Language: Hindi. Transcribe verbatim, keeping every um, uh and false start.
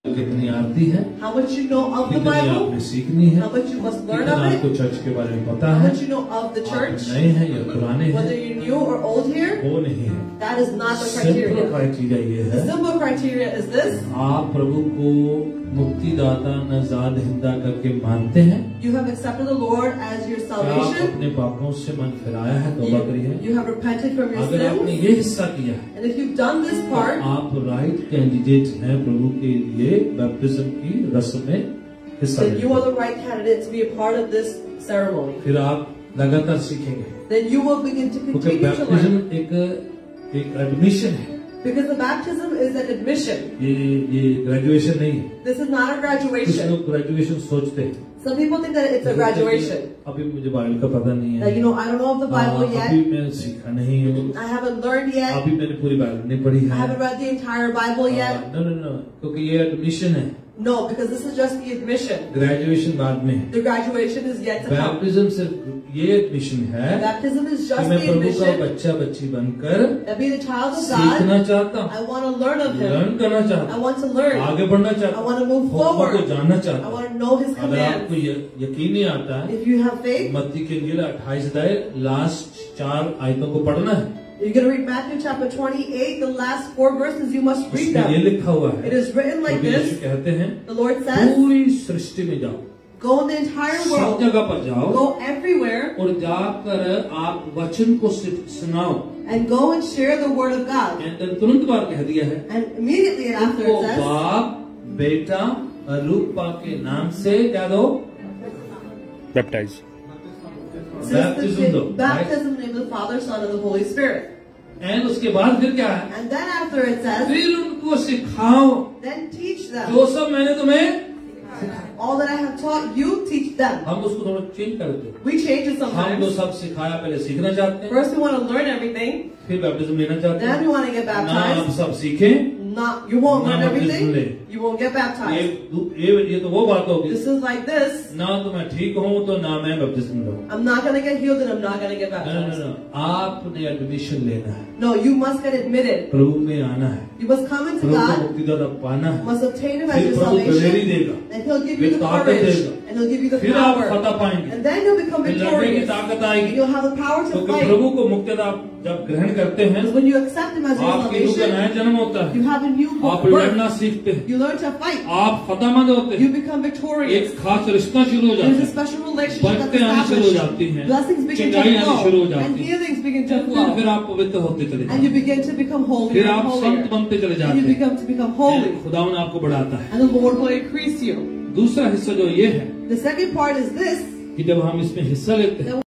कितनी आती है, how much you know of the कितनी Bible, आपने सीखनी है, how much you must learn कितना of आपको it, चर्च के बारे में पता how है, much you know of the आप church, नए हैं या पुराने हैं, whether you're new or old here. वो नहीं है। That is not the simple criteria. Criteria ये The है, simple criteria is this: आप प्रभु को मुक्तिदाता नजाद हिंदा करके मानते हैं, you have accepted the Lord as your क्या आप salvation, अपने पापों से मन फिराया है, तौबा करी है। you, you have repented from your अगर आपने sins, ये हिस्सा किया है and if you've done this तो part, आप राइट कैंडिडेट हैं प्रभु के लिए बैप्टिज्म की रस्म में हिस्सा then you are लेने। the right candidate to be a part of this ceremony. फिर आप लगातार सीखेंगे, Then you will begin to क्योंकि continue to learn. बैप्टिज्म एक एक एडमिशन है, Because the baptism is an admission. ये ये ग्रेजुएशन नहीं है। This is not a कुछ graduation. लोग ग्रेजुएशन सोचते हैं, Some people think that it's a graduation. अभी मुझे बाइबल का पता नहीं That, है, you know, I don't know of the Bible हाँ, अभी yet. मैं सीखा नहीं हूँ, I haven't learned yet. अभी मैंने पूरी बाइबल नहीं पढ़ी I है। haven't read the entire Bible yet. No no no, क्योंकि ये एडमिशन है, No, because this is just the admission. Graduation बाद में है। The graduation is yet to come. बैप्टिज्म सिर्फ ये एडमिशन है Baptism is कि just मैं the प्रभु का admission. बच्चा बच्ची बनकर That be the child of सीखना God. चाहता हूँ, I want to learn of Him. Learn करना चाहता I हूँ, want to learn. आगे बढ़ना चाहता I हूँ, want to move हुक्मों को forward. जानना I चाहता हूँ। want to know His अगर आपको commands. य- यकीन नहीं आता है, If you have faith, मत्ती के इंजील अट्ठाईस अध्याय लास्ट चार आयतों को पढ़ना है, you're going to read Matthew chapter twenty-eight, the last four verses. You must read उसमें ये them. लिखा हुआ है, It is written like क्योंकि यीशु this. कहते हैं The Lord says, पूरी सृष्टि में जाओ, go in the entire सब world, जगह पर जाओ go everywhere, और जाकर आप वचन को सिर्फ सुनाओ। and go and share the word of God. And then तुरंत बार कह दिया है, And immediately after उनको it says, बाप बेटा और रूपा के नाम से क्या दो, Baptize. says Baptism the दो, baptism in the name of the Father, Son, and the Holy Spirit. And उसके बाद फिर क्या है, And then after it says, फिर उनको सिखाओ then teach them. जो सब मैंने तुम्हें, All that I have taught you, teach them. हम उसको थोड़ा चेंज कर देते हैं। We change it हम तो sometimes. सब सिखाया, पहले सीखना चाहते हैं, First we want to learn everything, फिर बैप्टिज्म लेना चाहते then we हैं। want to get ना आप baptized. सब सीखें, Not, you won't learn ना baptism everything, ले। you won't get ये baptized. ये ये तो वो बात होगी, This is like this. ना तो मैं ठीक हूँ तो ना मैं बैप्टिज्म लूँ। I'm not going to get healed and I'm not going to get No, no, baptized. no. आपने एडमिशन लेना है, No, you must get admitted. प्रभु में आना है, You must come into प्रभु को God, मुक्तिदाता पाना है, must obtain Him as फिर your प्रभु गलेरी salvation, देगा, and He'll give फिर you the ताकत courage, देगा, and He'll give you the फिर आप power, फतह पाएंगे, and then you'll become फिर लड़ने की victorious, ताकत and आएगी, you'll have the power to क्योंकि fight. प्रभु को मुक्तिदाता जब ग्रहण करते हैं, Because when you accept Him as your आपकी रूह का नया salvation, जन्म होता है, you have a new आप birth. लड़ना सीखते हैं, You learn to fight. आप फतहमंद होते You हैं, become victorious. एक खास रिश्ता शुरू हो There's जाता a है, special relationship that's बरकतें आनी शुरू हो established. जाती हैं, Blessings begin to चंगाई आनी शुरू हो flow, जाती and है, healings begin to फिर flow, आप पवित्र होते चले and जाते you हैं, begin to become holy फिर and आप संत holier, बनते चले and जाते you हैं, become to become holy, खुदावन आपको बढ़ाता है। and the Lord will increase you. दूसरा हिस्सा जो ये है The second part is this: कि जब हम इसमें हिस्सा लेते हैं